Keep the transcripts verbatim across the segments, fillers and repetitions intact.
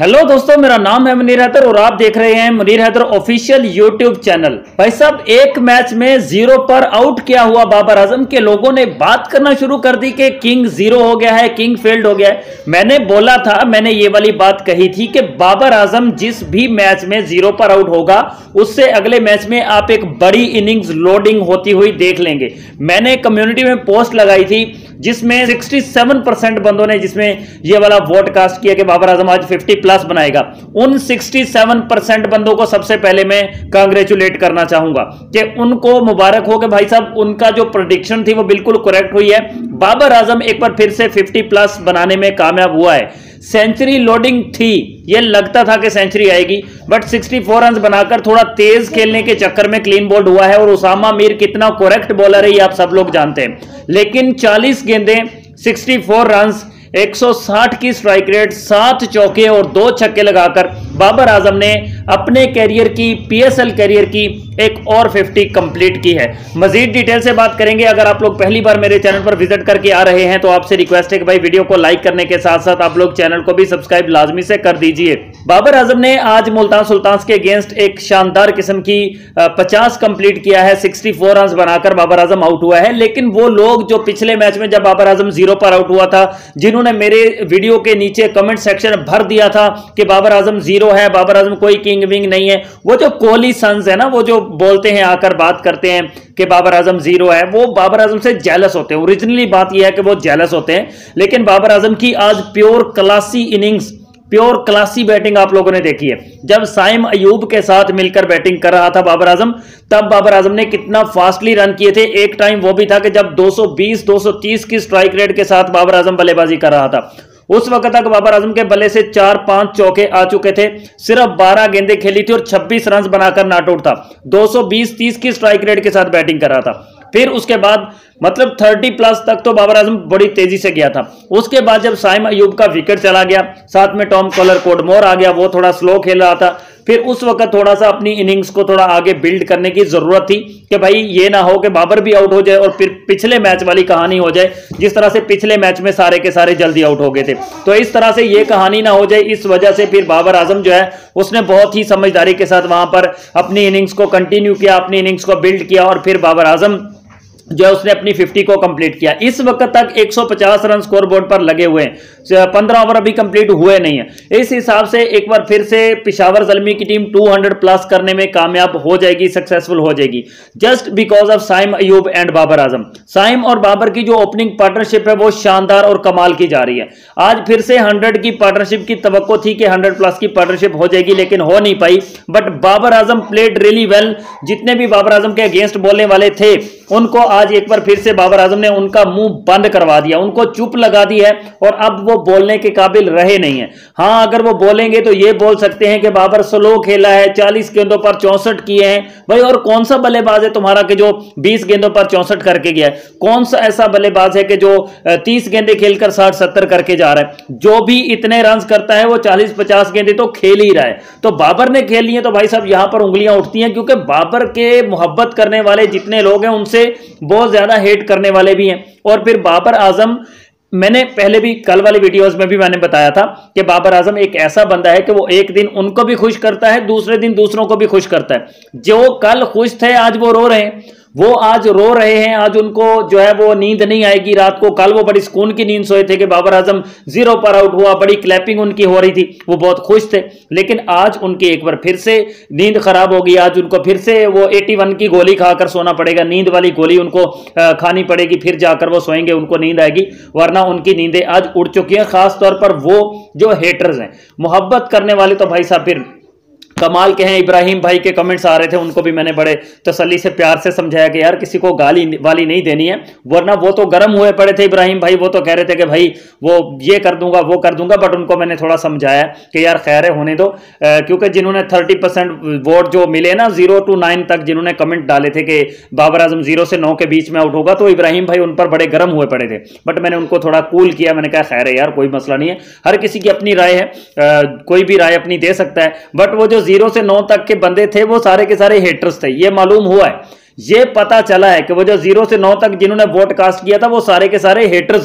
Hello दोस्तों, मेरा नाम है मुनीर हैदर और आप देख रहे हैं Munir Haider official YouTube channel. भाई साहब, एक मैच में जीरो पर आउट किया हुआ बाबर आजम के लोगों ने बात करना शुरू कर दी कि किंग जीरो हो गया है, किंग फेल्ड हो गया है। मैंने बोला था, मैंने ये वाली बात कही थी कि बाबर आजम जिस भी मैच में जीरो पर आउट होगा उससे अगले मैच में आप एक बड़ी इनिंग्स लोडिंग होती हुई देख लेंगे। मैंने कम्युनिटी में पोस्ट लगाई थी जिसमें सड़सठ परसेंट बंदों ने जिसमें ये वाला वोट कास्ट किया कि बाबर आजम आज पचास प्लस बनाएगा। उन सड़सठ परसेंट बंदों को सबसे पहले मैं कांग्रेचुलेट करना चाहूंगा कि उनको मुबारक हो कि भाई साहब उनका जो प्रेडिक्शन थी वो बिल्कुल करेक्ट हुई है। बाबर आजम एक बार फिर से पचास प्लस बनाने में कामयाब हुआ है। सेंचुरी लोडिंग थी, ये लगता था कि सेंचुरी आएगी, बट चौंसठ रन बनाकर थोड़ा तेज खेलने के चक्कर में क्लीन बोल्ड हुआ है। और उसामा मीर कितना करेक्ट बॉलर है ये आप सब लोग जानते हैं। लेकिन चालीस गेंदें, चौंसठ रन, एक सौ साठ की स्ट्राइक रेट, सात चौके और दो छक्के लगाकर बाबर आजम ने अपने कैरियर की, पीएसएल कैरियर की एक और पचास कंप्लीट की है। मजीद डिटेल से बात करेंगे। अगर आप लोग पहली बार मेरे चैनल पर विजिट करके आ रहे हैं तो आपसे रिक्वेस्ट है कि भाई वीडियो को लाइक करने के साथ साथ आप लोग चैनल को भी सब्सक्राइब लाजमी से कर दीजिए। बाबर आजम ने आज मुल्तान सुल्तान्स के अगेंस्ट एक शानदार किस्म की पचास कंप्लीट किया है। चौंसठ रन बनाकर बाबर आजम आउट हुआ है। लेकिन वो लोग जो पिछले मैच में जब बाबर आजम जीरो पर आउट हुआ था, जिन्होंने मेरे वीडियो के नीचे कमेंट सेक्शन भर दिया था कि बाबर आजम जीरो है, बाबर आजम कोई किंग विंग नहीं है, वो जो कोहली सन्स है ना, वो जो बोलते हैं आकर बात करते हैं कि बाबर आजम जीरो है, वो बाबर आजम से जेलस होते हैं। ओरिजिनली बात यह है कि वो जेलस होते हैं। लेकिन बाबर आजम की आज pure classy innings, pure classy batting आप लोगों ने देखी है। जब साइम अयूब के साथ मिलकर बैटिंग कर रहा था बाबर आजम, तब बाबर आजम ने कितना फास्टली रन किए थे। एक टाइम वो भी था कि जब दो सौ बीस दो सौ तीस की स्ट्राइक रेट के साथ बाबर आजम बल्लेबाजी कर रहा था। उस वक्त तक बाबर आजम के बल्ले से चार पांच चौके आ चुके थे। सिर्फ बारह गेंदें खेली थी और छब्बीस रन बनाकर नॉट आउट था। दो सौ बीस तीस की स्ट्राइक रेट के साथ बैटिंग कर रहा था। फिर उसके बाद मतलब तीस प्लस तक तो बाबर आजम बड़ी तेजी से गया था। उसके बाद जब साइम अयूब का विकेट चला गया, साथ में टॉम कॉलर कोडमोर आ गया, वो थोड़ा स्लो खेल रहा था। फिर उस वक्त थोड़ा सा अपनी इनिंग्स को थोड़ा आगे बिल्ड करने की जरूरत थी कि भाई ये ना हो कि बाबर भी आउट हो जाए और फिर पिछले मैच वाली कहानी हो जाए, जिस तरह से पिछले मैच में सारे के सारे जल्दी आउट हो गए थे। तो इस तरह से ये कहानी ना हो जाए, इस वजह से फिर बाबर आजम जो है उसने बहुत ही समझदारी के साथ वहां पर अपनी इनिंग्स को कंटिन्यू किया, अपनी इनिंग्स को बिल्ड किया और फिर बाबर आजम जो है उसने अपनी पचास को कंप्लीट किया। इस वक्त तक एक सौ पचास रन स्कोर बोर्ड पर लगे हुए हैं, पंद्रह ओवर अभी कंप्लीट हुए नहीं है। इस हिसाब से एक बार फिर से पेशावर ज़ल्मी की टीम दो सौ प्लस करने में कामयाब हो जाएगी, सक्सेसफुल हो जाएगी, just because of Saim Ayub and Babar Azam. Saim और बाबर की जो ओपनिंग पार्टनरशिप है वो शानदार और कमाल की जा रही है। आज फिर से सौ की पार्टनरशिप की तवक्को थी कि सौ प्लस की पार्टनरशिप हो जाएगी, लेकिन हो नहीं पाई। But Babar Azam played really well. जितने भी बाबर आजम के अगेंस्ट बोलने वाले थे उनको आज एक बार फिर से बाबर आजम ने उनका मुंह बंद करवा दिया, उनको चुप लगा दी है और अब वो बोलने के काबिल रहे नहीं है। हाँ, अगर वो बोलेंगे तो ये बोल सकते हैं कि बाबर स्लो खेला है, चालीस गेंदों पर चौसठ किए हैं। भाई, और कौन सा बल्लेबाज है तुम्हारा कि जो बीस गेंदों पर चौसठ करके गया है? कौन सा ऐसा बल्लेबाज है कि जो तीस गेंदें खेलकर साठ सत्तर करके जा रहा है? जो भी इतने रन करता है वो चालीस पचास गेंदें तो खेल ही रहा है। तो बाबर ने खेल ली है तो भाई साहब यहां पर उंगलियां उठती हैं, क्योंकि बाबर के मोहब्बत करने वाले जितने लोग हैं उनसे बहुत ज्यादा हेट करने वाले भी हैं। और फिर बाबर आजम, मैंने पहले भी कल वाली वीडियोस में भी मैंने बताया था कि बाबर आजम एक ऐसा बंदा है कि वो एक दिन उनको भी खुश करता है, दूसरे दिन दूसरों को भी खुश करता है। जो कल खुश थे आज वो रो रहे हैं, वो आज रो रहे हैं, आज उनको जो है वो नींद नहीं आएगी रात को। कल वो बड़ी सुकून की नींद सोए थे कि बाबर आजम जीरो पर आउट हुआ, बड़ी क्लैपिंग उनकी हो रही थी, वो बहुत खुश थे। लेकिन आज उनकी एक बार फिर से नींद खराब होगी। आज उनको फिर से वो इक्यासी की गोली खाकर सोना पड़ेगा, नींद वाली गोली उनको खानी पड़ेगी, फिर जाकर वो सोएंगे, उनको नींद आएगी, वरना उनकी नींदें आज उड़ चुकी हैं। खासतौर पर वो जो हेटर्स हैं, मोहब्बत करने वाले, तो भाई साहब फिर कमाल के हैं। इब्राहिम भाई के कमेंट्स आ रहे थे, उनको भी मैंने बड़े तसल्ली से प्यार से समझाया कि यार किसी को गाली वाली नहीं देनी है, वरना वो तो गर्म हुए पड़े थे। इब्राहिम भाई वो तो कह रहे थे कि भाई वो ये कर दूंगा वो कर दूंगा, बट उनको मैंने थोड़ा समझाया कि यार खैर है, होने दो। क्योंकि जिन्होंने थर्टी परसेंट वोट जो मिले ना, जीरो टू नाइन तक जिन्होंने कमेंट डाले थे कि बाबर आजम जीरो से नौ के बीच में आउट होगा, तो इब्राहिम भाई उन पर बड़े गर्म हुए पड़े थे। बट मैंने उनको थोड़ा कूल किया, मैंने कहा खैर है यार, कोई मसला नहीं है, हर किसी की अपनी राय है, कोई भी राय अपनी दे सकता है। बट वो जो जीरो से नौ तक के बंदे थे वो सारे के सारे हेटर्स थे, ये मालूम हुआ है। ये पता चला है कि वो जो जीरो से नौ तक जिन्होंने वोट कास्ट किया था वो सारे के सारे हेटर्स थे।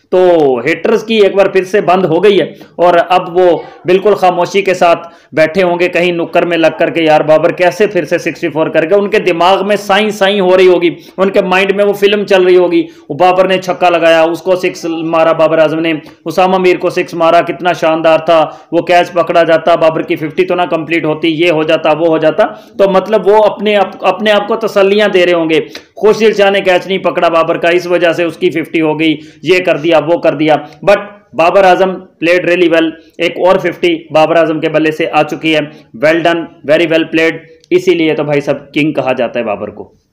तो हेटर्स की एक बार फिर से बंद हो गई है और अब वो बिल्कुल खामोशी के साथ बैठे होंगे कहीं नुक्कर में लग करके, यार बाबर कैसे फिर से सिक्सटी फोर कर गया। उनके दिमाग में साई साई हो रही होगी, उनके माइंड में वो फिल्म चल रही होगी, वो बाबर ने छक्का लगाया, उसको सिक्स मारा बाबर आजम ने, उसामा मीर को सिक्स मारा, कितना शानदार था, वो कैच पकड़ा जाता, बाबर की फिफ्टी तो ना कंप्लीट होती, ये हो जाता वो हो जाता। तो मतलब वो अपने आप अपने आप को तसल्लियां दे रहे होंगे, खुशदिल शाह ने कैच नहीं पकड़ा बाबर का, इस वजह से उसकी फिफ्टी हो गई, ये कर दिया वो कर दिया। But Babar Azam played really well, एक और फिफ्टी बाबर आजम के बल्ले से आ चुकी है, well done, very well played, इसीलिए तो भाई सब किंग कहा जाता है बाबर को।